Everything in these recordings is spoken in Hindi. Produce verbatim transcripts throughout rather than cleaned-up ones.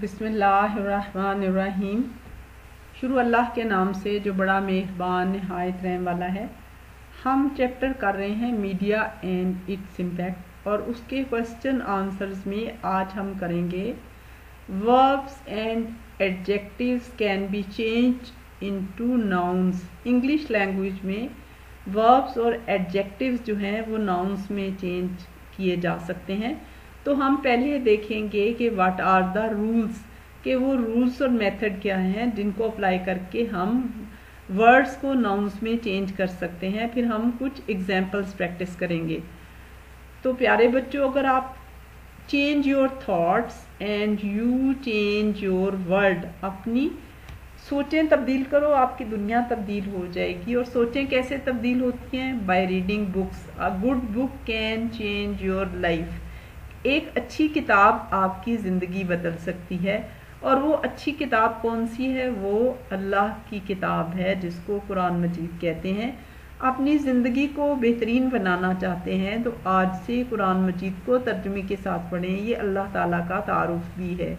बिस्मिल्लाहिर्रहमानिर्रहीम। शुरू अल्लाह के नाम से जो बड़ा मेहरबान नहायत रहम वाला है। हम चैप्टर कर रहे हैं मीडिया एंड इट्स इम्पैक्ट और उसके क्वेश्चन आंसर्स में आज हम करेंगे verbs and adjectives can be change into nouns. English language में वर्ब्स और एडजेक्टिव्स जो हैं वो नाउन्स में चेंज किए जा सकते हैं। तो हम पहले देखेंगे कि व्हाट आर द रूल्स, कि वो रूल्स और मेथड क्या हैं जिनको अप्लाई करके हम वर्ड्स को नाउन्स में चेंज कर सकते हैं। फिर हम कुछ एग्जांपल्स प्रैक्टिस करेंगे। तो प्यारे बच्चों, अगर आप change your thoughts and you change your world, अपनी सोचें तब्दील करो, आपकी दुनिया तब्दील हो जाएगी। और सोचें कैसे तब्दील होती हैं? By reading books. A good book can change your life. एक अच्छी किताब आपकी ज़िंदगी बदल सकती है। और वो अच्छी किताब कौन सी है? वो अल्लाह की किताब है जिसको कुरान मजीद कहते हैं। अपनी ज़िंदगी को बेहतरीन बनाना चाहते हैं तो आज से कुरान मजीद को तर्जुमे के साथ पढ़ें। ये अल्लाह ताला का तारुफ भी है।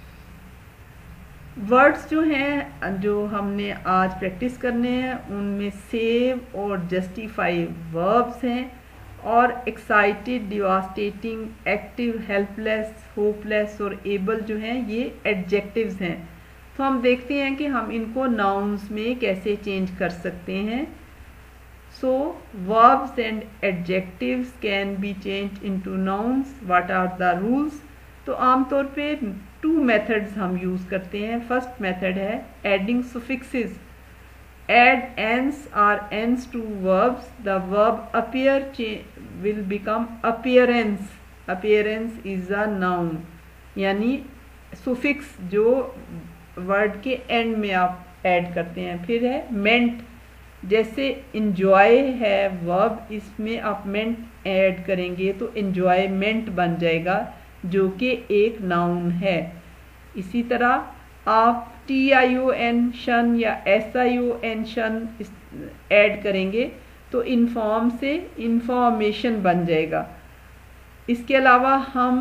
वर्ड्स जो हैं जो हमने आज प्रैक्टिस करने हैं उनमें सेव और जस्टिफाई वर्ब्स हैं, और excited, devastating, active, helpless, hopeless और एबल जो हैं ये एडजेक्टिव्स हैं। तो हम देखते हैं कि हम इनको नाउन्स में कैसे चेंज कर सकते हैं। So verbs and adjectives can be change into nouns. What are the rules? तो आमतौर पे टू मेथड्स हम यूज़ करते हैं। फर्स्ट मेथड है adding suffixes. Add ans or ans to verbs. The verb appear will become appearance. Appearance is a noun. यानी suffix जो word के end में आप add करते हैं। फिर है meant, जैसे enjoy है verb, इसमें आप meant add करेंगे तो enjoyment बन जाएगा जो कि एक noun है। इसी तरह आप T I O N tion या S I O N tion add करेंगे तो इन्फॉर्म से इंफॉर्मेशन बन जाएगा। इसके अलावा हम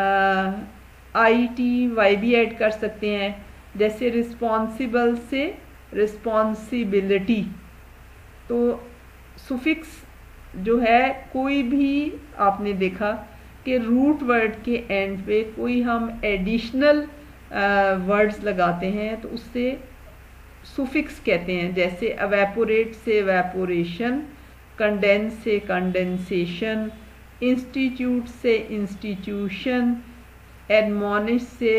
आई टी वाई भी ऐड कर सकते हैं, जैसे रिस्पॉन्सिबल से रिस्पॉन्सिबिलिटी। तो सुफिक्स जो है, कोई भी आपने देखा कि रूट वर्ड के एंड पे कोई हम एडिशनल वर्ड्स uh, लगाते हैं तो उससे सुफिक्स कहते हैं। जैसे एवेपोरेट से एवेपोरेशन, कंडेंस से कंडेंसेशन, इंस्टीट्यूट से इंस्टीट्यूशन, एडमोनिश से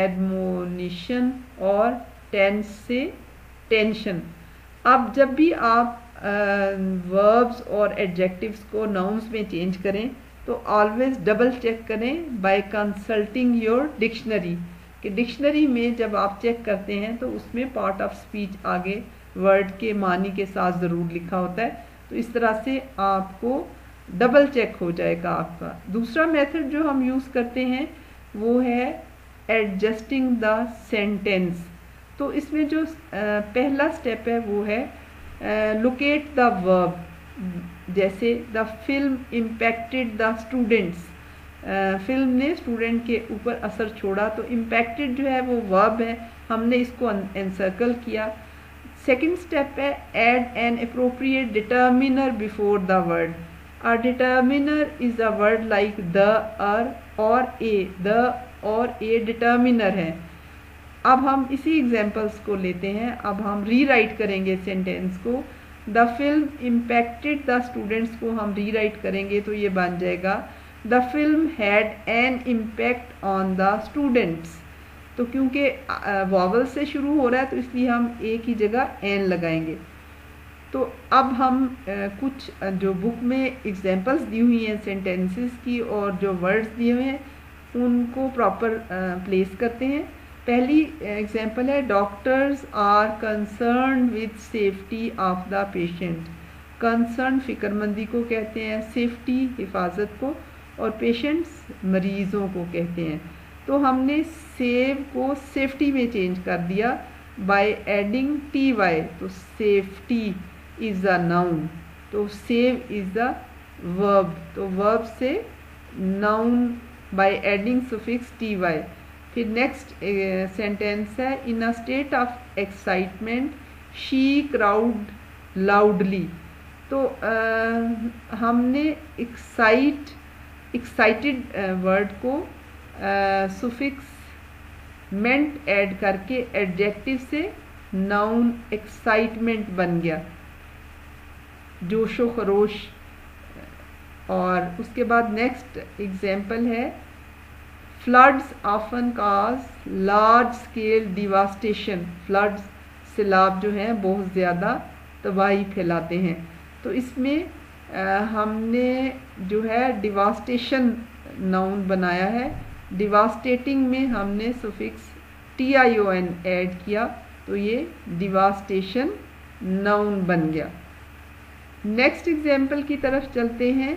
एडमोनिशन और टेंस से टेंशन। अब जब भी आप वर्ब्स uh, और एडजेक्टिव्स को नाउन्स में चेंज करें तो ऑलवेज डबल चेक करें बाय कंसल्टिंग योर डिक्शनरी। कि डिक्शनरी में जब आप चेक करते हैं तो उसमें पार्ट ऑफ स्पीच आगे वर्ड के मानी के साथ ज़रूर लिखा होता है। तो इस तरह से आपको डबल चेक हो जाएगा आपका। दूसरा मेथड जो हम यूज़ करते हैं वो है एडजस्टिंग द सेंटेंस। तो इसमें जो पहला स्टेप है वो है लोकेट द वर्ब। जैसे the film impacted the students, film ने स्टूडेंट के ऊपर असर छोड़ा, तो इम्पैक्टेड जो है वो वर्ब है, हमने इसको एनसर्कल किया। सेकंड स्टेप है add an appropriate determiner before the word. A determiner is a word like the, or और ए। द और ए डिटर्मिनर है। अब हम इसी एग्जांपल्स को लेते हैं। अब हम रीराइट करेंगे सेंटेंस को। The film impacted the students को हम रीराइट करेंगे तो ये बन जाएगा the film had an impact on the students. तो क्योंकि वॉवल से शुरू हो रहा है तो इसलिए हम एक ही जगह एन लगाएंगे। तो अब हम आ, कुछ जो बुक में एग्जांपल्स दी हुई हैं सेंटेंसेस की और जो वर्ड्स दिए हुए हैं उनको प्रॉपर प्लेस करते हैं। पहली एग्जांपल है doctors are concern with safety of the patient. Concern फिक्रमंदी को कहते हैं, सेफ्टी हिफाजत को, और पेशेंट्स मरीज़ों को कहते हैं। तो हमने सेव को सेफ्टी में चेंज कर दिया बाय एडिंग टी वाई। तो सेफ्टी इज़ अ नाउन, तो सेव इज़ द वर्ब। तो वर्ब से noun by adding suffix T Y. फिर नेक्स्ट सेंटेंस है, in a state of excitement she crowed loudly. तो आ, हमने एक्साइट एक्साइटेड वर्ड को सुफिक्स मेंट ऐड करके एडजेक्टिव से नाउन एक्साइटमेंट बन गया, जोशो खरोश। और उसके बाद नेक्स्ट एग्जाम्पल है, floods often cause large scale devastation. Floods सैलाब जो हैं बहुत ज़्यादा तबाही फैलाते हैं। तो इसमें आ, हमने जो है डिवास्टेशन नाउन बनाया है। डिवास्टेटिंग में हमने suffix T I O N add किया, तो ये डिवास्टेशन नाउन बन गया। नेक्स्ट एग्जाम्पल की तरफ चलते हैं।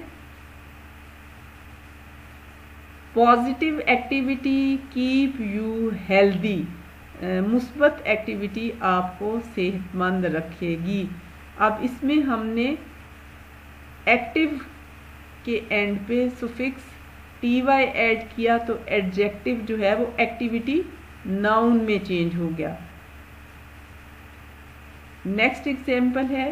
Positive activity keep you healthy. मुस्बत एक्टिविटी आपको सेहतमंद रखेगी। अब इसमें हमने एक्टिव के एंड पे सुफिक्स टी वाई ऐड किया, तो एडजेक्टिव जो है वो एक्टिविटी नाउन में चेंज हो गया। नेक्स्ट एग्जाम्पल है,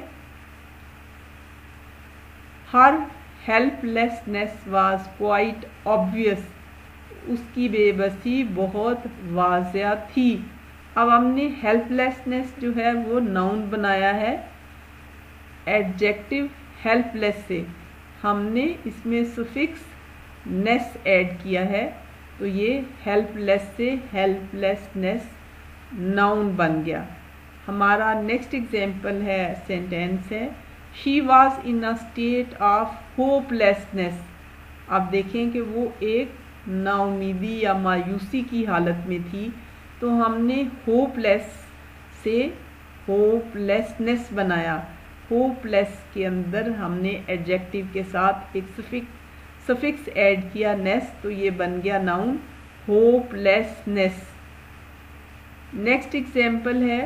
her helplessness was quite obvious. उसकी बेबसी बहुत वाज़िया थी। अब हमने हेल्पलेसनेस जो है वो नाउन बनाया है एडजेक्टिव हेल्पलेस से। हमने इसमें सुफिक्स नेस ऐड किया है, तो ये हेल्पलेस से हेल्पलेसनेस नाउन बन गया। हमारा नेक्स्ट एग्जाम्पल है, सेंटेंस है, she was in a state of hopelessness. अब देखें कि वो एक नाउमीदी या मायूसी की हालत में थी, तो हमने होपलेस से होपलेसनेस बनाया। होपलेस के अंदर हमने एडजेक्टिव के साथ एक सफिक्स सफिक्स ऐड किया नेस, तो ये बन गया नाउन होपलेसनेस। नेक्स्ट एग्जाम्पल है,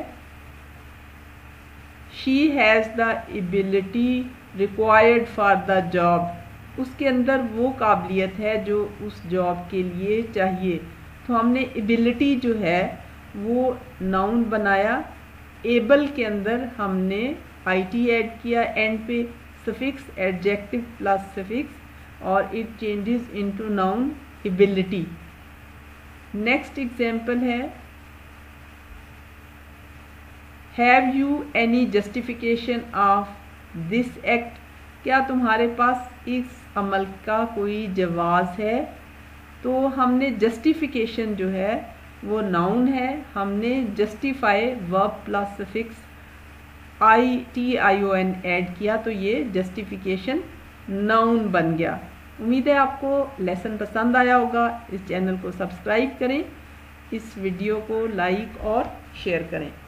she has the ability required for the job. उसके अंदर वो काबिलियत है जो उस जॉब के लिए चाहिए, तो हमने एबिलिटी जो है वो नाउन बनाया। एबल के अंदर हमने आई टी ऐड किया एंड पे, सफिक्स एडजेक्टिव प्लस सफिक्स, और it changes into noun ability. Next example है, have you any justification of this act. क्या तुम्हारे पास इस अमल का कोई जवाज़ है। तो हमने जस्टिफिकेशन जो है वो नाउन है, हमने justify verb plus suffix I T I O N add किया, तो ये जस्टिफिकेशन नाउन बन गया। उम्मीद है आपको लेसन पसंद आया होगा। इस चैनल को सब्सक्राइब करें, इस वीडियो को लाइक और शेयर करें।